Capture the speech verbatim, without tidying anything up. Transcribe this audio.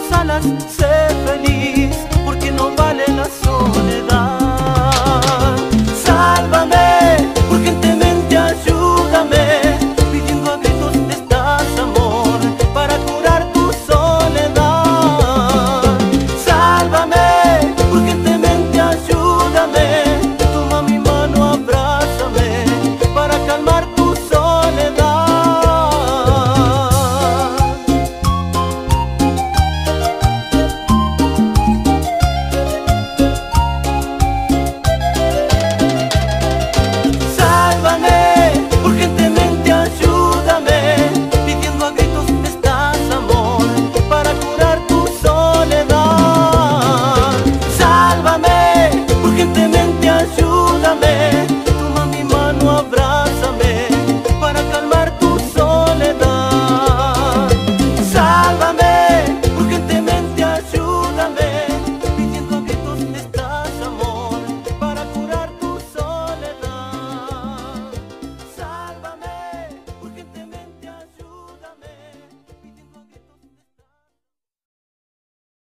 tus alas, sé feliz, porque no vale la soledad. Sálvame, urgentemente ayúdame, pidiendo a gritos estás amor, para curar tu soledad. Sálvame, urgentemente ayúdame, toma mi mano, abrázame, para calmar tu soledad. Ayúdame, toma mi mano, abrázame.